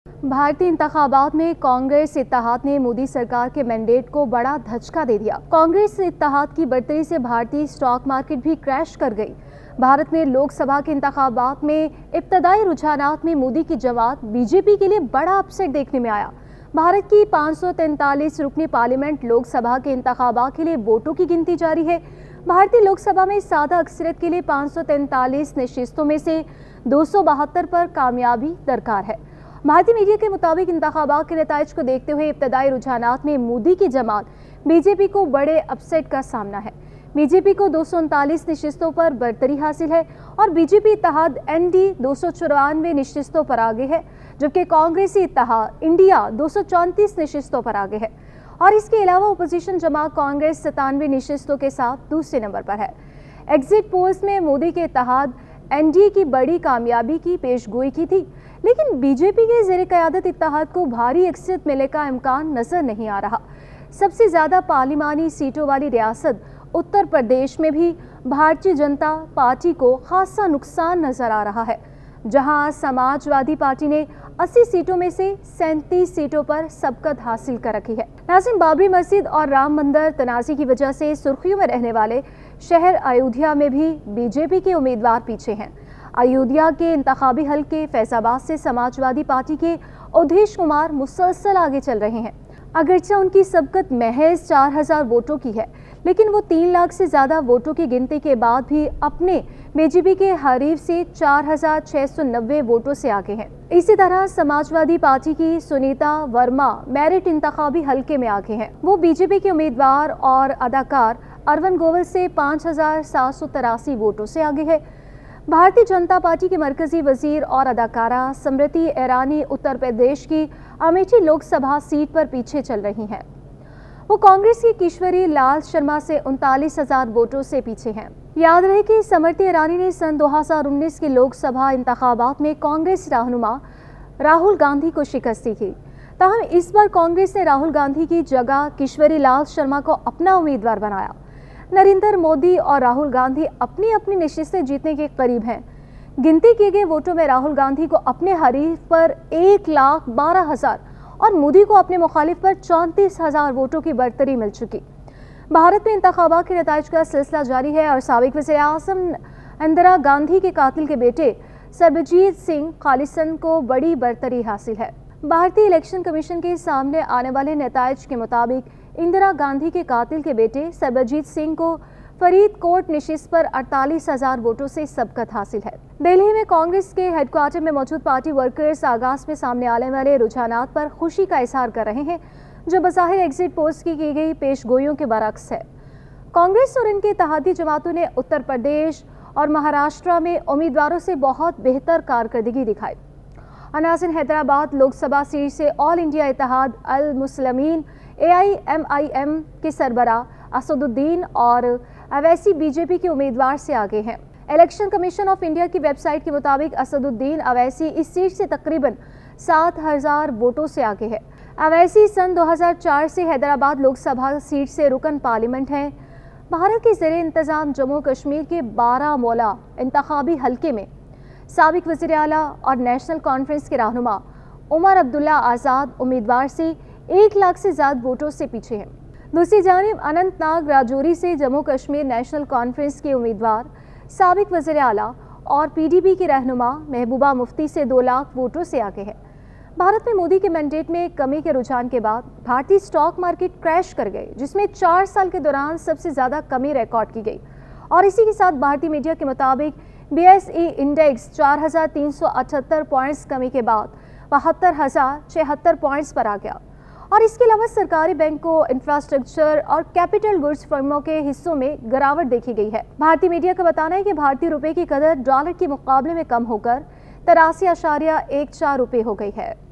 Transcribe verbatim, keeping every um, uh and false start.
भारतीय इंतखाबात में कांग्रेस इत्तेहाद ने मोदी सरकार के मैंडेट को बड़ा धचका दे दिया। कांग्रेस इत्तेहाद की बढ़तरी से भारतीय स्टॉक मार्केट भी क्रैश कर गई। भारत में लोकसभा के इंतखाबात में इब्तदाई रुझानात में मोदी की जमात बीजेपी के लिए बड़ा अपसेट देखने में आया। भारत की पाँच सौ तैंतालीस रुकनी पार्लियामेंट लोकसभा के इंतखाबात के लिए वोटों की गिनती जारी है। भारतीय लोकसभा में सादा अक्सरियत के लिए पाँच सौ तैंतालीस नशिस्तों में से दो सौ बहत्तर पर कामयाबी दरकार है। भारतीय मीडिया के मुताबिक इंतखाबात के नताइज को देखते हुए इब्तदाई रुझानात में मोदी की जमात बीजेपी को बड़े अपसेट का सामना है। बीजेपी को दो सौ उनतालीस नशिस्तों पर बढ़तरी हासिल है और बीजेपी इत्तेहाद एनडी दो सौ चौरानवे नशिस्तों पर आगे है, जबकि कांग्रेसी इत्तेहाद इंडिया दो सौ चौंतीस नशिस्तों पर आगे है और इसके अलावा अपोजिशन जमात कांग्रेस सतानवे नशिस्तों के साथ दूसरे नंबर पर है। एग्जिट पोल्स में मोदी के इत्तेहाद एनडीए की बड़ी कामयाबी की पेशगोई की थी, लेकिन बीजेपी के ज़ेरे क़यादत इत्तेहाद को भारी अक्सरियत मिलने का इम्कान नजर नहीं आ रहा। सबसे ज्यादा पार्लिमानी सीटों वाली रियासत उत्तर प्रदेश में भी भारतीय जनता पार्टी को खासा नुकसान नजर आ रहा है, जहां समाजवादी पार्टी ने अस्सी सीटों में से सैंतीस सीटों पर सबकत हासिल कर रखी है। नाज़रीन, बाबरी मस्जिद और राम मंदिर तनाज़े की वजह से सुर्खियों में रहने वाले शहर अयोध्या में भी बीजेपी के उम्मीदवार पीछे हैं। अयोध्या के इंतखाबी हल्के फैजाबाद से समाजवादी पार्टी के उदेश कुमार मुसलसल आगे चल रहे हैं। अगरचे उनकी सबकत महज चार हजार वोटों की है, लेकिन वो तीन लाख से ज्यादा वोटों की गिनती के बाद भी अपने बीजेपी के हरीफ से चार हजार छह सौ नब्बे वोटों से आगे हैं। इसी तरह समाजवादी पार्टी की सुनीता वर्मा मेरिट इंतखाबी हल्के में आगे हैं। वो बीजेपी के उम्मीदवार और अदाकार अरविंद गोविल से पाँच हजार सात सौ तिरासी वोटों से आगे है। भारतीय जनता पार्टी के मरकजी वजीर और अदाकारा स्मृति ईरानी उत्तर प्रदेश की अमेठी लोकसभा सीट पर पीछे चल रही हैं। वो कांग्रेस की किशोरी लाल शर्मा से उनतालीस हजार वोटों से पीछे हैं। याद रहे कि स्मृति ईरानी ने सन दो हजार उन्नीस के लोकसभा इंतखाबात में कांग्रेस रहनुमा राहुल गांधी को शिकस्त दी थी। ताहम इस बार कांग्रेस ने राहुल गांधी की जगह किशोरी लाल शर्मा को अपना उम्मीदवार बनाया। नरेंद्र मोदी और राहुल गांधी अपनी अपनी नशिस्तें जीतने के करीब हैं। गिनती किए गए वोटों में राहुल गांधी को अपने हरीफ पर एक लाख बारह हजार और मोदी को अपने मुखालिफ पर चौंतीस हजार वोटों की बढ़तरी मिल चुकी। भारत में इंतखाबात के नताइज का सिलसिला जारी है और साबिक वज़ीर आज़म इंदिरा गांधी के कातिल के बेटे सरबजीत सिंह खालिसन को बड़ी बढ़तरी हासिल है। भारतीय इलेक्शन कमीशन के सामने आने वाले नताइज के मुताबिक इंदिरा गांधी के कातिल के बेटे सरबजीत सिंह को फरीदकोट नशिस्त पर अड़तालीस हजार वोटों से सबकत हासिल है। दिल्ली में कांग्रेस के हेडक्वार्टर में मौजूद पार्टी वर्कर्स आगाज में सामने आने वाले रुझानात पर खुशी का इजहार कर रहे हैं, जो बज़ाहिर एग्जिट पोल्स की की गई पेशगोइयों के बरअक्स है। कांग्रेस और इनके इत्तेहादी जमातों ने उत्तर प्रदेश और महाराष्ट्र में उम्मीदवारों से बहुत बेहतर कारकर्दगी दिखाई। नाज़रीन, हैदराबाद लोकसभा सीट से all India Ittehad al Muslimeen A I M I M के सरबरा असदुद्दीन और अवैसी बीजेपी के उम्मीदवार से आगे हैं। इलेक्शन कमीशन ऑफ इंडिया की वेबसाइट के मुताबिक असदुद्दीन अवैसी इस सीट से तकरीबन सात हजार वोटों से आगे है। अवैसी सन दो हजार चार से हैदराबाद लोकसभा सीट से रुकन पार्लियामेंट हैं। भारत के ज़ेरे इंतजाम जम्मू कश्मीर के बारामूला इंतखाबी हल्के में साबिक वज़ीर आला और नेशनल कॉन्फ्रेंस के रहनुमा उमर अब्दुल्ला आज़ाद उम्मीदवार से एक लाख से ज्यादा वोटों से पीछे हैं। दूसरी जानिब अनंतनाग राजौरी से जम्मू कश्मीर नेशनल कॉन्फ्रेंस के उम्मीदवार साबिक वज़ीर आला और पीडीपी की रहनुमा महबूबा मुफ्ती से दो लाख वोटों से आगे है। भारत में मोदी के मैंडेट में कमी के रुझान के बाद भारतीय स्टॉक मार्केट क्रैश कर गए, जिसमें चार साल के दौरान सबसे ज्यादा कमी रिकॉर्ड की गई और इसी के साथ भारतीय मीडिया के मुताबिक बी एस ई इंडेक्स चार हजार तीन सौ अठहत्तर पॉइंट्स कमी के बाद बहत्तर हजार छिहत्तर पॉइंट्स पर आ गया और इसके अलावा सरकारी बैंकों, इंफ्रास्ट्रक्चर और कैपिटल गुड्स फर्मों के हिस्सों में गिरावट देखी गई है। भारतीय मीडिया का बताना है कि भारतीय रुपए की कदर डॉलर के मुकाबले में कम होकर तिरासी आशारिया एक चार रुपये हो गई है।